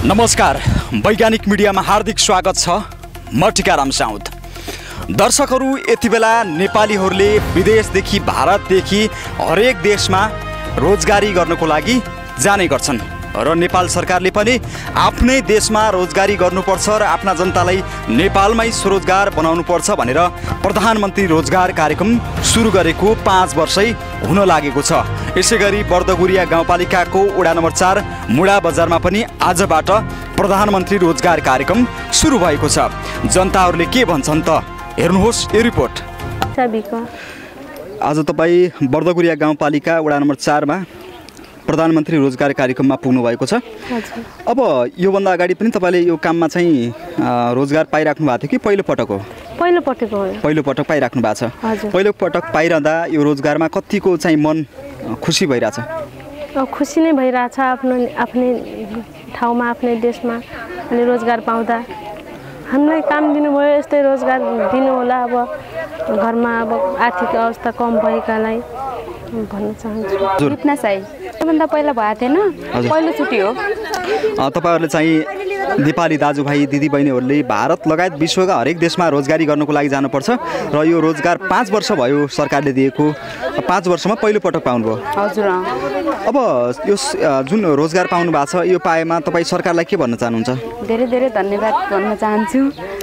नमस्कार, वैज्ञानिक मिडियामा हार्दिक स्वागत छ। म टिकाराम साउद। दर्शकहरू, यति बेला नेपालीहरूले विदेशदेखि भारतदेखि हरेक देशमा रोजगारी गर्नको लागि जाने गर्छन् र नेपाल सरकारले पनि आफ्नै देशमा रोजगारी गर्नुपर्छ र आफ्ना जनतालाई नेपालमै स्वरोजगार बनाउनुपर्छ भनेर प्रधानमन्त्री रोजगार कार्यक्रम सुरु गरेको 5 वर्षै हुन लागेको छ। यसैगरी बardagoriya गाउँपालिकाको वडा नम्बर 4 मुडा बजारमा पनि आजबाट प्रधानमन्त्री रोजगार कार्यक्रम सुरु भएको छ। जनताहरूले के भन्छन् त हेर्नुहोस् यो रिपोर्ट। आज तपाईँ bardagoriya गाउँपालिका वडा नम्बर 4 मा प्रधानमन्त्री रोजगार कार्यक्रममा पुग्नु भएको छ। अब योभन्दा अगाडि पनि तपाईँले यो काममा चाहिँ रोजगार पाइराख्नु भएको थियो कि पहिलो पटक हो? पहिलो पटक हो। पहिलो पटक पाइराख्नु भएको छ। पहिलो पटक पाइरहँदा यो रोजगारमा कतिको चाहिँ मन खुसी भइरहेछ? खुसी नै भइरहेछ। आफ्नै ठाउँमा आफ्नै देशमा अनि रोजगार पाउँदा हामीलाई काम दिनुभयो, यस्तै रोजगार दिनु होला। अब घरमा अब आर्थिक अवस्था कम भएकालाई भन्न चाहन्छु। रुप्ना साई त्योभन्दा पहिला भएको थिएन, पहिलोचोटि हो। तपाईँहरूले चाहिँ नेपाली दाजुभाइ दिदीबहिनीहरूले भारत लगायत विश्वका हरेक देशमा रोजगारी गर्नको लागि जानुपर्छ र यो रोजगार 5 वर्ष भयो सरकारले दिएको। 5 वर्षमा पहिलो पटक पाउनुभयो। हजुर। अब यो जुन रोजगार पाउनु भएको छ यो पाएमा तपाईँ सरकारलाई के भन्न चाहनुहुन्छ? धेरै धेरै धन्यवाद भन्न चाहन्छु।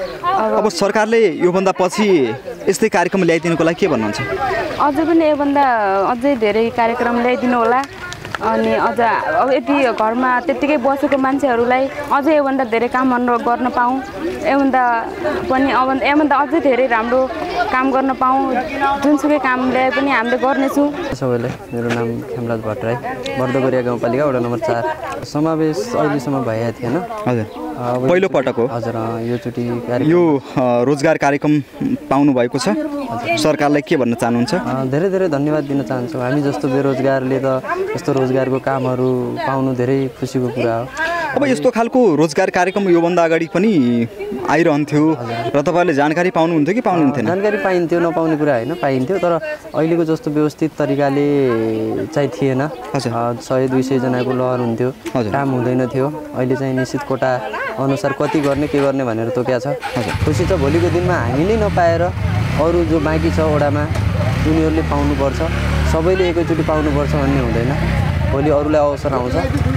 अब सरकारले योभन्दा पछि यस्तै कार्यक्रम ल्याइदिनुको लागि के भन्नुहुन्छ? अझै पनि योभन्दा अझै धेरै कार्यक्रम ल्याइदिनु होला। अनि अझ अब यति घरमा त्यत्तिकै बसेको मान्छेहरूलाई अझै योभन्दा धेरै कामहरू गर्न पाऊँ। योभन्दा पनि योभन्दा अझै धेरै राम्रो काम गर्न पाऊँ। जुनसुकै काम ल्याए पनि हामीले गर्नेछौँ। सबैलाई मेरो नाम खेमराज भट्टराई, bardagoriya गाउँपालिका वडा नम्बर 4। समावेश अहिलेसम्म भइएको थिएन। हजुर, पहिलो पटक हो। हजुर, योचोटि यो रोजगार कार्यक्रम पाउनु भएको छ। सरकारलाई के भन्न चाहनुहुन्छ? धेरै धेरै धन्यवाद दिन चाहन्छु। हामी जस्तो बेरोजगारले त यस्तो रोजगारको कामहरू पाउनु धेरै खुसीको कुरा हो। अब यस्तो खालको रोजगार कार्यक्रम योभन्दा अगाडि पनि आइरहन्थ्यो र तपाईँहरूले जानकारी पाउनुहुन्थ्यो कि पाउनुहुन्थेन? जानकारी पाइन्थ्यो, नपाउने कुरा होइन, पाइन्थ्यो। तर अहिलेको जस्तो व्यवस्थित तरिकाले चाहिँ थिएन। 100-200 जनाको लहर हुन्थ्यो, काम हुँदैन थियो। अहिले चाहिँ निश्चित कोटा अनुसार कति गर्ने के गर्ने भनेर तोकिया छ। खुसी छ। भोलिको दिनमा हामीले नपाएर अरू जो बाँकी छ वडामा उनीहरूले पाउनुपर्छ, सबैले एकैचोटि पाउनुपर्छ भन्ने हुँदैन। भोलि अरूलाई अवसर आउँछ।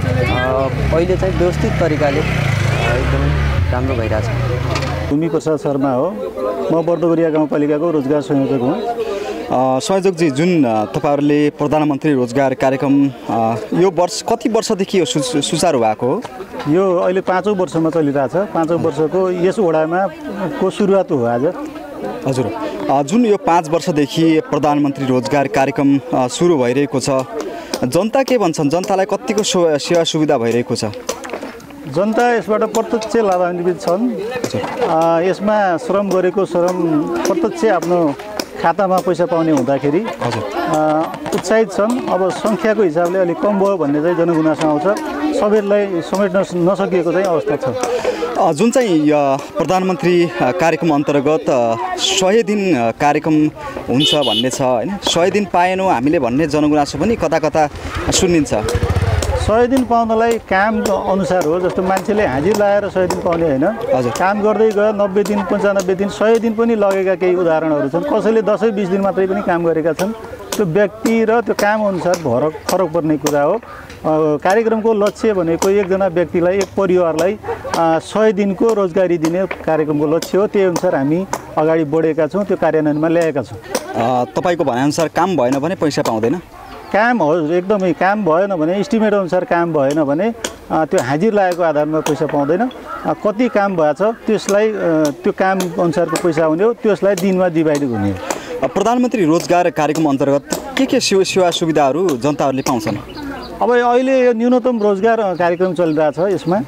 अहिले चाहिँ व्यवस्थित तरिकाले एकदमै राम्रो भइरहेछ। भूमि प्रसाद शर्मा हो। म bardagoriya गाउँपालिकाको रोजगार संयोजक हुँ। संयोजकजी, जुन तपाईँहरूले प्रधानमन्त्री रोजगार कार्यक्रम यो वर्ष कति वर्षदेखि यो सुचारू भएको हो? यो अहिले 5औं वर्षमा चलिरहेछ। 5औं वर्षको यस वडामा को सुरुवात हो आज। हजुर, जुन यो 5 वर्षदेखि प्रधानमन्त्री रोजगार कार्यक्रम सुरु भइरहेको छ, जनता के भन्छन्? जनतालाई कतिको सेवा सुविधा भइरहेको छ? जनता यसबाट प्रत्यक्ष लाभान्वित छन्। यसमा श्रम गरेको श्रम प्रत्यक्ष आफ्नो खातामा पैसा पाउने हुँदाखेरि उत्साहित छन्। अब सङ्ख्याको हिसाबले अलिक कम भयो भन्ने चाहिँ जनगुनासो आउँछ। सबैलाई समेट्न नसकिएको चाहिँ अवस्था छ। जुन चाहिँ प्रधानमन्त्री कार्यक्रम अन्तर्गत 100 दिन कार्यक्रम हुन्छ भन्ने छ होइन? 100 दिन पाएनौँ हामीले भन्ने जनगुनासो पनि कता कता सुनिन्छ। 100 दिन पाउनलाई काम अनुसार हो। जस्तो मान्छेले हाजिर लगाएर 100 दिन पाउने होइन। काम गर्दै गयो 90 दिन 95 दिन 100 दिन पनि लगेका केही उदाहरणहरू छन्। कसैले 10-20 दिन मात्रै पनि काम गरेका छन्। त्यो व्यक्ति र त्यो काम अनुसार फरक पर्ने कुरा हो। कार्यक्रमको लक्ष्य भनेको एकजना व्यक्तिलाई, एक परिवारलाई 100 दिनको रोजगारी दिने कार्यक्रमको लक्ष्य हो। त्यही अनुसार हामी अगाडि बढेका छौँ, त्यो कार्यान्वयनमा ल्याएका छौँ। तपाईँको भनाइअनुसार काम भएन भने पैसा पाउँदैन? काम हजुर एकदमै काम भएन भने, इस्टिमेट अनुसार काम भएन भने त्यो हाजिर लागेको आधारमा पैसा पाउँदैन। कति काम भएछ त्यसलाई त्यो काम अनुसारको पैसा आउने हो, त्यसलाई दिनमा डिभाइड हुने हो। प्रधानमन्त्री रोजगार कार्यक्रम अन्तर्गत के सेवा सुविधाहरू जनताहरूले पाउँछन्? अब अहिले यो न्यूनतम रोजगार कार्यक्रम चलिरहेछ।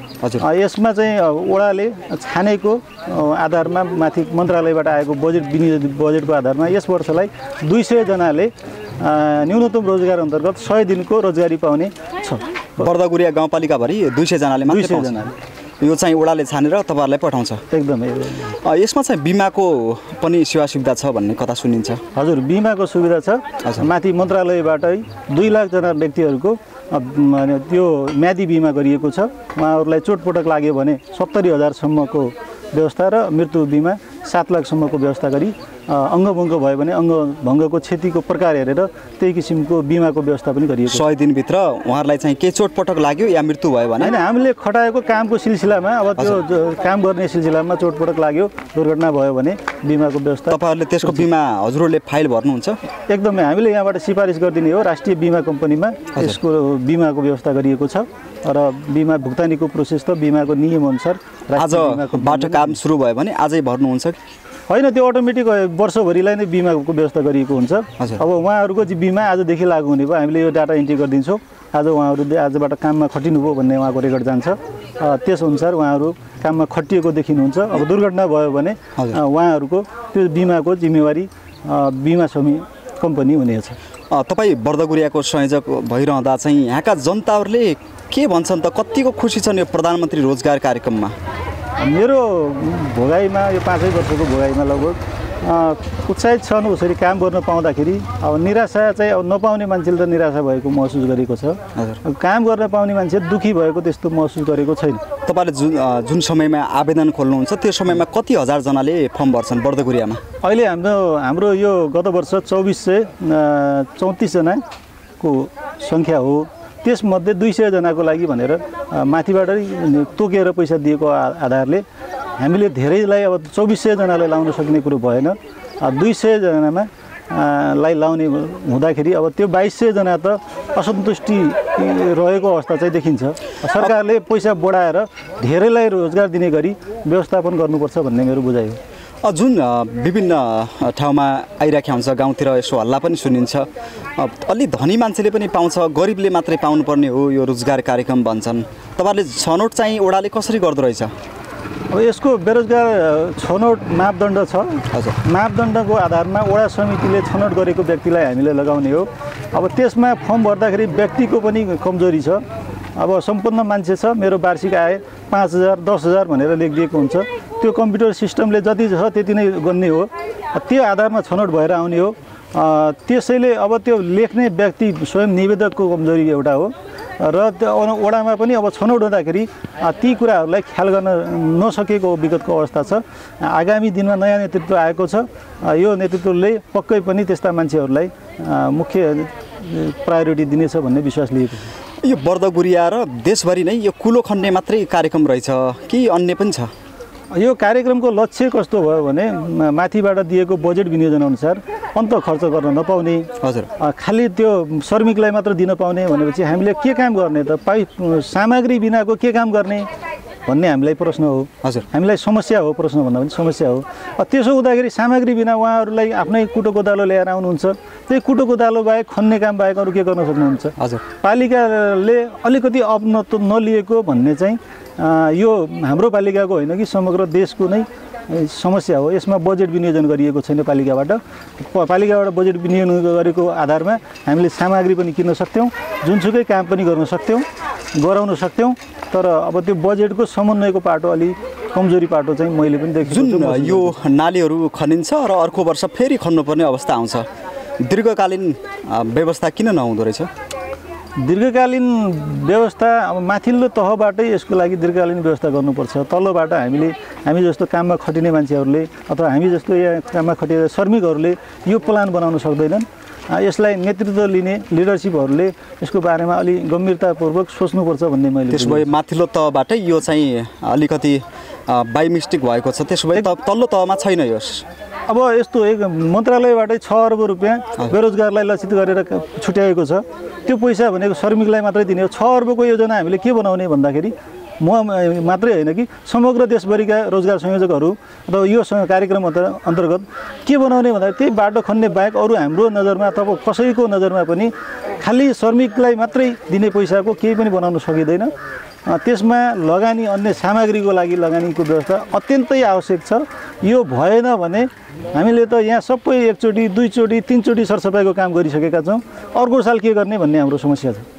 यसमा चाहिँ वडाले छानेको आधारमा माथि मन्त्रालयबाट आएको बजेटको आधारमा यस वर्षलाई 200 जनाले न्यूनतम रोजगार अन्तर्गत 100 दिनको रोजगारी पाउने छ। bardagoriya गाउँपालिकाभरि 200 जनाले मात्रै पाउँछ। यो चाहिँ वडाले छानेर तपाईँहरूलाई पठाउँछ एकदमै यसमा चाहिँ बिमाको पनि सेवा सुविधा छ भन्ने कथा सुनिन्छ हजुर बिमाको सुविधा छ माथि मन्त्रालयबाटै 2 लाखजना व्यक्तिहरूको त्यो म्यादी बिमा गरिएको छ उहाँहरूलाई चोटपटक लाग्यो भने 70,000सम्मको व्यवस्था र मृत्यु बिमा 7 लाखसम्मको व्यवस्था गरी अङ्गभङ्ग भयो भने अङ्गभङ्गको क्षतिको प्रकार हेरेर त्यही किसिमको बिमाको व्यवस्था पनि गरिएको 100 दिनभित्र उहाँहरूलाई चाहिँ के चोटपटक लाग्यो या मृत्यु भयो भने हैन हामीले खटाएको कामको सिलसिलामा अब त्यो काम गर्ने सिलसिलामा चोटपटक लाग्यो दुर्घटना भयो भने बिमाको व्यवस्था तपाईहरुले त्यसको बिमा हजुरहरूले फाइल भर्नुहुन्छ एकदमै हामीले यहाँबाट सिफारिस गरिदिने हो राष्ट्रिय बिमा कम्पनीमा यसको बिमाको व्यवस्था गरिएको छ र बिमा भुक्तानीको प्रोसेस त बिमाको नियमअनुसार आजबाट काम सुरु भयो भने आजै भर्नुहुन्छ होइन त्यो अटोमेटिक वर्षभरिलाई नै बिमाको व्यवस्था गरिएको हुन्छ अब उहाँहरूको चाहिँ बिमा आजदेखि लागू हुने भयो हामीले यो डाटा इन्ट्री गरिदिन्छौँ आज उहाँहरूले आजबाट काममा खटिनुभयो भन्ने उहाँको रेकर्ड जान्छ त्यसअनुसार उहाँहरू काममा खटिएको देखिनुहुन्छ अब दुर्घटना भयो भने उहाँहरूको त्यो बिमाको जिम्मेवारी बिमा कम्पनी हुनेछ तपाईँ बर्दगोरियाको संयोजक भइरहँदा चाहिँ यहाँका जनताहरूले के भन्छन् त कतिको खुसी छन् यो प्रधानमन्त्री रोजगार कार्यक्रममा मेरो भोगाइमा यो 5 वर्षको भोगाइमा लगभग उत्साहित छन् उसरी काम गर्न पाउँदाखेरि अब निराशा चाहिँ अब नपाउने मान्छेले त निराशा भएको महसुस गरेको छ काम गर्न पाउने मान्छे दुखी भएको त्यस्तो महसुस गरेको छैन तपाईँले जुन समयमा आवेदन खोल्नुहुन्छ त्यो समयमा कति हजार जनाले फर्म भर्छन् बर्दगोरियामा अहिले हाम्रो यो गत वर्ष 2434 जनाको सङ्ख्या हो त्यसमध्ये 200 जनाको लागि भनेर माथिबाट तोकेर पैसा दिएको आधारले हामीले धेरैलाई अब 2400 जनालाई लाउन सक्ने कुरो भएन 200 जनामा लाई लाउने हुँदाखेरि अब त्यो 2200 जना त असन्तुष्टि रहेको अवस्था चाहिँ देखिन्छ सरकारले पैसा बढाएर धेरैलाई रोजगार दिने गरी व्यवस्थापन गर्नुपर्छ भन्ने मेरो बुझाइ हो जुन विभिन्न ठाउँमा आइराखेको हुन्छ गाउँतिर यसो हल्ला पनि सुनिन्छ अलि धनी मान्छेले पनि पाउँछ गरिबले मात्रै पाउनुपर्ने हो यो रोजगार कार्यक्रम भन्छन् तपाईहरुले छनौट चाहिँ ओडाले कसरी गर्दो रहेछ अब यसको बेरोजगार छनौट मापदण्ड छ हजुर मापदण्डको आधारमा वडा समितिले छनौट गरेको व्यक्तिलाई हामीले लगाउने हो अब त्यसमा फर्म भर्दाखेरि व्यक्तिको पनि कमजोरी छ अब सम्पूर्ण मान्छे छ मेरो वार्षिक आय 5000 10000 भनेर लेखिदिएको हुन्छ त्यो कम्प्युटर सिस्टमले जति छ त्यति नै गर्ने हो त्यो आधारमा छनौट भएर आउने हो त्यसैले अब त्यो लेख्ने व्यक्ति स्वयं निवेदकको कमजोरी एउटा हो र त्यो वडामा पनि अब छनौट हुँदाखेरि ती कुराहरूलाई ख्याल गर्न नसकेको विगतको अवस्था छ आगामी दिनमा नयाँ नेतृत्व आएको छ यो नेतृत्वले पक्कै पनि त्यस्ता मान्छेहरूलाई मुख्य प्रायोरिटी दिनेछ भन्ने विश्वास लिएको छ यो बर्दगोरिया र देशभरि नै यो कुलो खन्ने मात्रै कार्यक्रम रहेछ कि अन्य पनि छ यो कार्यक्रमको लक्ष्य कस्तो भयो भने माथिबाट दिएको बजेट विनियोजन अनुसार अन्त खर्च गर्न नपाउने हजुर खालि त्यो श्रमिकलाई मात्र दिन पाउने भनेपछि हामीले के काम गर्ने त सामग्री बिनाको के काम गर्ने भन्ने हामीलाई प्रश्न हो हजुर हामीलाई समस्या हो प्रश्न भन्दा पनि समस्या हो त्यसो हुँदाखेरि सामग्री बिना उहाँहरूलाई आफ्नै कुटो कोदालो ल्याएर आउनुहुन्छ त्यही कुटो कोदालो बाहेक खन्ने काम बाहेक अरू के गर्न सक्नुहुन्छ हजुर पालिकाले अलिकति अपनत्व नलिएको भन्ने चाहिँ यो हाम्रो पालिकाको होइन कि समग्र देशको नै समस्या हो यसमा बजेट विनियोजन गरिएको छैन पालिकाबाट बजेट विनियोजन गरेको आधारमा हामीले सामग्री पनि किन्न सक्थ्यौँ जुनसुकै काम पनि गर्न सक्थ्यौँ गराउन सक्थ्यौँ तर अब त्यो बजेटको समन्वयको पाटो अलि कमजोरी पाटो चाहिँ मैले पनि देखेको छु जुन यो नालीहरू खनिन्छ र अर्को वर्ष फेरि खन्नुपर्ने अवस्था आउँछ दीर्घकालीन व्यवस्था किन नहुँदो रहेछ दीर्घकालीन व्यवस्था अब माथिल्लो तहबाटै यसको लागि दीर्घकालीन व्यवस्था गर्नुपर्छ तल्लोबाट हामी जस्तो काममा खटिने मान्छेहरूले अथवा हामी जस्तो यहाँ काममा खटिने श्रमिकहरूले यो प्लान बनाउन सक्दैनन् यसलाई नेतृत्व लिने लिडरसिपहरूले यसको बारेमा अलि गम्भीरतापूर्वक सोच्नुपर्छ भन्ने मैले त्यसो भए माथिल्लो तहबाटै यो चाहिँ अलिकति बाई मिस्टेक भएको छ त्यसो भए तल्लो तहमा छैन यो अब यस्तो एक मन्त्रालयबाटै 6 अर्ब रुपियाँ बेरोजगारलाई लक्षित गरेर छुट्याएको छ त्यो पैसा भनेको श्रमिकलाई मात्रै दिने हो 6 अर्बको योजना हामीले के बनाउने भन्दाखेरि म मात्रै होइन कि समग्र देशभरिका रोजगार संयोजकहरू अथवा यो कार्यक्रम अन्तर्गत के बनाउने भन्दा त्यही बाटो खन्ने बाहेक अरू हाम्रो नजरमा अथवा कसैको नजरमा पनि खालि श्रमिकलाई मात्रै दिने पैसाको केही पनि बनाउन सकिँदैन त्यसमा लगानी अन्य सामग्रीको लागि लगानीको व्यवस्था अत्यन्तै आवश्यक छ यो भएन भने हामीले त यहाँ सबै एकचोटि दुईचोटि तीनचोटि सरसफाइको काम गरिसकेका छौँ अर्को साल के गर्ने भन्ने हाम्रो समस्या छ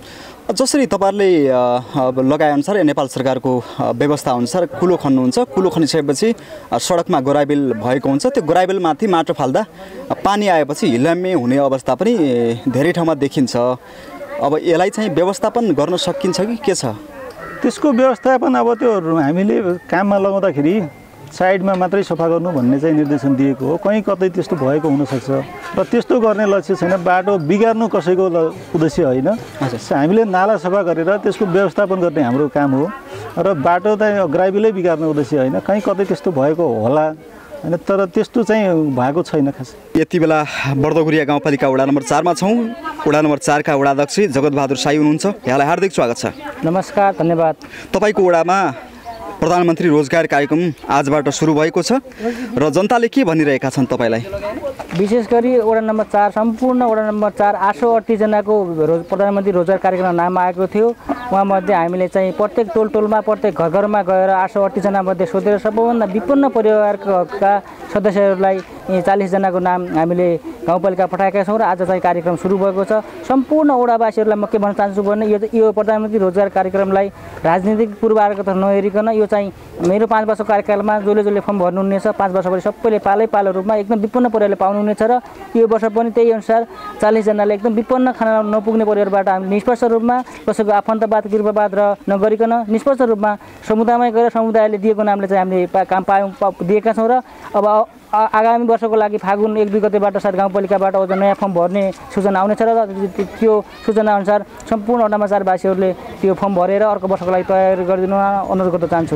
जसरी तपाईँहरूले लगाएअनुसार नेपाल सरकारको व्यवस्था अनुसार कुलो खन्नुहुन्छ, कुलो खनिसकेपछि सडकमा गोराइबिल भएको हुन्छ, त्यो गोराइबिलमाथि माटो फाल्दा पानी आएपछि हिलाम्मे हुने अवस्था पनि धेरै ठाउँमा देखिन्छ। अब यसलाई चाहिँ व्यवस्थापन गर्न सकिन्छ कि के छ? त्यसको व्यवस्थापन अब त्यो हामीले काममा लगाउँदाखेरि साइडमा मात्रै सफा गर्नु भन्ने चाहिँ निर्देशन दिएको हो। कहीँ कतै त्यस्तो भएको हुनसक्छ र त्यस्तो गर्ने लक्ष्य छैन। बाटो बिगार्नु कसैको उद्देश्य होइन। हामीले नाला सफा गरेर त्यसको व्यवस्थापन गर्ने हाम्रो काम हो र बाटो चाहिँ ग्राइबिलै बिगार्ने उद्देश्य होइन। कहीँ कतै त्यस्तो भएको होला होइन, तर त्यस्तो चाहिँ भएको छैन खास। यति बेला बर्दगोरिया गाउँपालिका वडा नम्बर 4 मा छौँ। वडा नम्बर 4 का वडाध्यक्ष जगतबहादुर साई हुनुहुन्छ। यहाँलाई हार्दिक स्वागत छ। नमस्कार, धन्यवाद। तपाईँको वडामा प्रधानमन्त्री रोजगार कार्यक्रम आजबाट सुरु भएको छ र जनताले के भनिरहेका छन् तपाईँलाई? विशेष गरी वडा नम्बर 4 सम्पूर्ण वडा नम्बर 4 838 जनाको प्रधानमन्त्री रोजगार कार्यक्रममा नाम आएको थियो। उहाँमध्ये हामीले चाहिँ प्रत्येक टोलमा प्रत्येक घरमा गएर 838 जनामध्ये सोधेर सबैभन्दा विपन्न परिवारका सदस्यहरूलाई 40 जनाको नाम हामीले गाउँपालिका पठाएका छौँ र आज चाहिँ कार्यक्रम सुरु भएको छ। सम्पूर्ण वडावासीहरूलाई म के भन्न चाहन्छु भने यो प्रधानमन्त्री रोजगार कार्यक्रमलाई राजनीतिक पूर्वाग्रह नहेरिकन यो चाहिँ मेरो 5 वर्षको कार्यकालमा जसले फर्म भर्नुहुनेछ 5 वर्षपछि सबैले पालो रूपमा एकदम विपन्न परिवारले पाउनुहुनेछ र यो वर्ष पनि त्यही अनुसार 40 जनाले एकदम विपन्न खाना नपुग्ने परिवारबाट हामी निष्पक्ष रूपमा कसैको आफन्तवाद कृपावाद र नगरिकन निष्पक्ष रूपमा समुदायमै गएर समुदायले दिएको नामले चाहिँ हामीले काम दिएका छौँ र अब आगामी वर्षको लागि फागुन 1-2 गतेबाट सायद गाउँपालिकाबाट अझ नयाँ फर्म भर्ने सूचना आउनेछ र त्यो सूचना अनुसार सम्पूर्ण वडा नम्बर 4 वासीहरूले त्यो फर्म भरेर अर्को वर्षको लागि तयारी गरिदिनु अनुरोध गर्न चाहन्छु।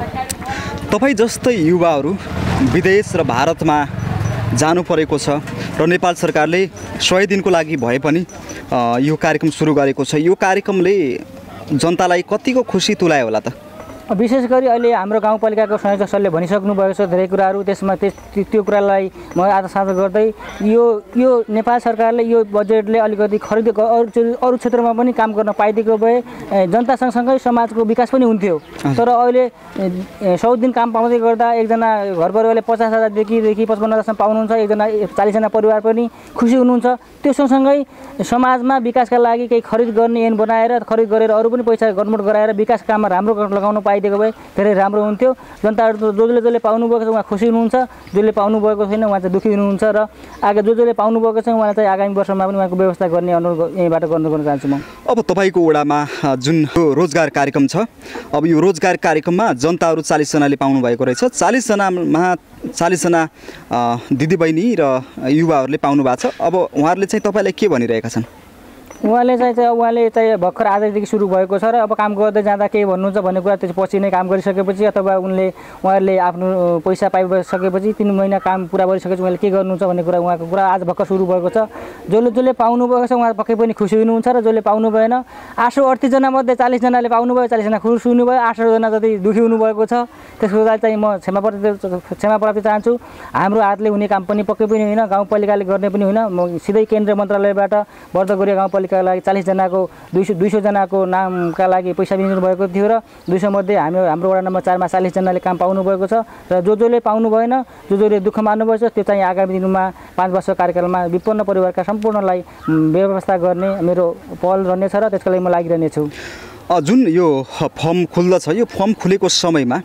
तपाईँ जस्तै युवाहरू विदेश र भारतमा जानु परेको छ र नेपाल सरकारले 100 दिनको लागि भए पनि यो कार्यक्रम सुरु गरेको छ। यो कार्यक्रमले जनतालाई कतिको खुसी तुलायो होला त? विशेष गरी अहिले हाम्रो गाउँपालिकाको संयोजक सरले भनिसक्नु भएको छ धेरै कुराहरू। त्यसमा त्यो कुरालाई म आज साझा गर्दै यो नेपाल सरकारले यो बजेटले अलिकति खरिद अरू क्षेत्रमा पनि काम गर्न पाइदिएको भए जनता सँगसँगै समाजको विकास पनि हुन्थ्यो। तर अहिले 100 दिन काम पाउँदै गर्दा एकजना घर परिवारले 50,000 देखि 55,000 सम्म पाउनुहुन्छ, एकजना 40 जना परिवार पनि खुसी हुनुहुन्छ। त्यो सँगसँगै समाजमा विकासका लागि केही खरिद गर्ने ऐन बनाएर खरिद गरेर अरू पनि पैसा गडमुट गराएर विकास काममा राम्रो लगाउन पाइदिएको भए धेरै राम्रो हुन्थ्यो। जनताहरू जसले पाउनुभएको छ उहाँ खुसी हुनुहुन्छ, जसले पाउनुभएको छैन उहाँ चाहिँ दुःखी हुनुहुन्छ र जसले पाउनुभएको छ उहाँलाई चाहिँ आगामी वर्षमा पनि उहाँको व्यवस्था गर्ने अनुरोध यहीँबाट गर्न चाहन्छु म। अब तपाईँको वडामा जुन रोजगार कार्यक्रम छ, अब यो रोजगार कार्यक्रममा जनताहरू 40 जनाले पाउनुभएको रहेछ। 40 जना दिदीबहिनी र युवाहरूले पाउनु भएको छ। अब उहाँहरूले चाहिँ तपाईँलाई के भनिरहेका छन्? उहाँले चाहिँ भर्खर आजदेखि सुरु भएको छ र अब काम गर्दै जाँदा के भन्नुहुन्छ भन्ने कुरा त्यसपछि नै काम गरिसकेपछि अथवा उहाँहरूले आफ्नो पैसा पाइसकेपछि 3 महिना काम पुरा गरिसकेपछि उहाँले के गर्नुहुन्छ भन्ने कुरा उहाँको कुरा आज भर्खर सुरु भएको छ। जसले पाउनुभएको छ उहाँ पक्कै पनि खुसी हुनुहुन्छ र जसले पाउनु भएन 838 जनामध्ये 40 जनाले पाउनुभयो, 40 जना खुसी हुनुभयो, 8 जना जति दुःखी हुनुभएको छ। त्यसको लागि चाहिँ म क्षमा प्राप्ति चाहन्छु। हाम्रो हातले हुने काम पनि पक्कै पनि होइन, गाउँपालिकाले गर्ने पनि होइन। म सिधै केन्द्रीय मन्त्रालयबाट बर्दगोरिया गाउँपालिका लागि 40 जनाको 200 जनाको नामका लागि पैसा दिनु भएको थियो र 200 मध्ये हाम्रो वडा नम्बर 4 मा 40 जनाले काम पाउनु भएको छ र जसले पाउनु भएन, जसले दुःख मान्नु भएको छ त्यो चाहिँ आगामी दिनमा 5 वर्ष कार्यकालमा विपन्न परिवारका सम्पूर्णलाई व्यवस्था गर्ने मेरो पहल रहनेछ र त्यसको लागि म लागिरहनेछु। जुन यो फर्म खुल्दछ, यो फर्म खुलेको समयमा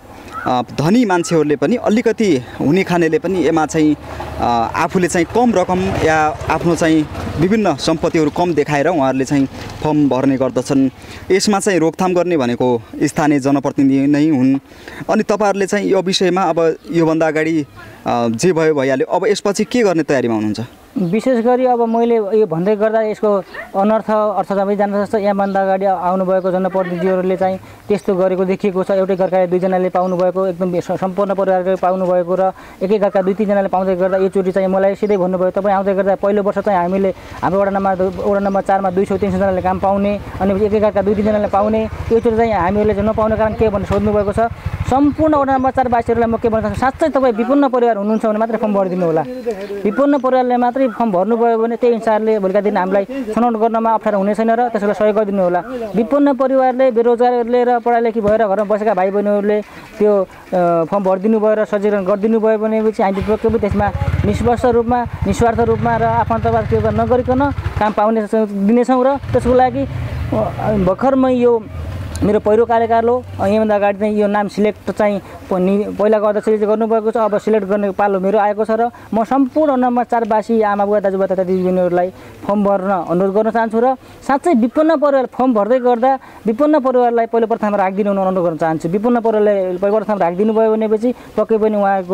धनी मान्छेहरूले पनि अलिकति हुने खानेले पनि यसमा चाहिँ आफूले चाहिँ कम रकम या आफ्नो चाहिँ विभिन्न सम्पत्तिहरू कम देखाएर उहाँहरूले चाहिँ फर्म भर्ने गर्दछन्। यसमा चाहिँ रोकथाम गर्ने भनेको स्थानीय जनप्रतिनिधि नै हुन्। अनि तपाईँहरूले चाहिँ यो विषयमा अब योभन्दा अगाडि जे भयो भइहाल्यो, अब यसपछि के गर्ने तयारीमा हुनुहुन्छ? विशेष गरी अब मैले यो भन्दै गर्दा यसको अर्थ तपाईँ जान्न सक्छ। यहाँभन्दा अगाडि आउनुभएको जनप्रतिनिधिहरूले चाहिँ त्यस्तो गरेको देखिएको छ। एउटै घरका 2 जनाले पाउनुभएको, एकदम सम्पूर्ण परिवारले पाउनुभएको र एकै घरका 2-3 जनाले पाउँदै गर्दा योचोटि चाहिँ मलाई सिधै भन्नुभयो तपाईँ आउँदै गर्दा पहिलो वर्ष चाहिँ हामीले हाम्रो वडा नम्बर 4 मा 200-300 जनाले काम पाउने अनि एकै घरका 2-3 जनाले पाउने, योचोटि चाहिँ हामीहरूले चाहिँ नपाउने कारण के भनेर सोध्नुभएको छ। सम्पूर्ण वडा नम्बर 4 वासीहरूलाई म के भन्न चाहन्छु, साँच्चै तपाईँ विपन्न परिवार हुनुहुन्छ भने मात्रै फर्म भरिदिनु होला। विपन्न परिवारले मात्रै फर्म भर्नुभयो भने त्यही अनुसारले भोलिका दिन हामीलाई छनौट गर्नमा अप्ठ्यारो हुने छैन र त्यसलाई सहयोग गरिदिनु होला। विपन्न परिवारले बेरोजगारहरूले र पढालेखी भएर घरमा बसेका भाइ बहिनीहरूले त्यो फर्म भरिदिनु भयो र सजीकरण गरिदिनु भयो भनेपछि हामी पक्कै पनि त्यसमा निष्पक्ष रूपमा निस्वार्थ रूपमा र आफन्तवाद नगरिकन काम पाउने दिनेछौँ र त्यसको लागि भर्खरमै यो मेरो पहिलो कार्यकाल हो। यहाँभन्दा अगाडि चाहिँ यो नाम सिलेक्ट चाहिँ पहिलाको अध्यक्षले गर्नुभएको छ, अब सिलेक्ट गर्ने पालो मेरो आएको छ र म सम्पूर्ण नम्बर 4 वासी आमा बुवा दाजुभाइ तथा दिदीबहिनीहरूलाई फर्म भर्न अनुरोध गर्न चाहन्छु र साँच्चै विपन्न परिवार फर्म भर्दै गर्दा विपन्न परिवारलाई पहिलो प्रथम राखिदिनु हुन अनुरोध गर्न चाहन्छु। विपन्न परिवारलाई पहिलो प्रथम राखिदिनु भयो भनेपछि पक्कै पनि उहाँको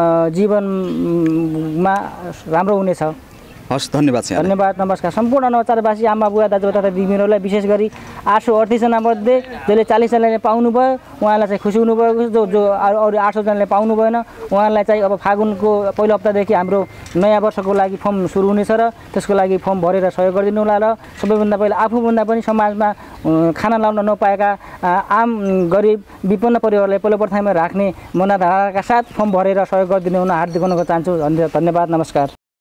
जीवनमा राम्रो हुनेछ। हस्, धन्यवाद छ। धन्यवाद, नमस्कार। सम्पूर्ण नवचारवासी आमा बुवा दाजुभाइ तथा दिदीबहिनीहरूलाई विशेष गरी 838 जना मध्ये जसले 40 जनाले पाउनुभयो उहाँलाई चाहिँ खुसी हुनुभएको छ। जो अरू 800 जनाले पाउनु भएन उहाँलाई चाहिँ अब फागुनको पहिलो हप्तादेखि हाम्रो नयाँ वर्षको लागि फर्म सुरु हुनेछ र त्यसको लागि फर्म भरेर सहयोग गरिदिनु होला र सबैभन्दा पहिला आफूभन्दा पनि समाजमा खाना लाउन नपाएका आम गरिब विपन्न परिवारलाई पहिलो प्रथममा राख्ने मनोधाराका साथ फर्म भरेर सहयोग गरिदिनु हुन हार्दिक अनुरोध चाहन्छु। धन्यवाद, नमस्कार।